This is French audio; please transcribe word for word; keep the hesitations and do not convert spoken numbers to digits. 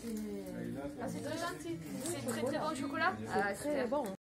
Ah, c'est très gentil. C'est très très bon au chocolat. Ah, Très bon.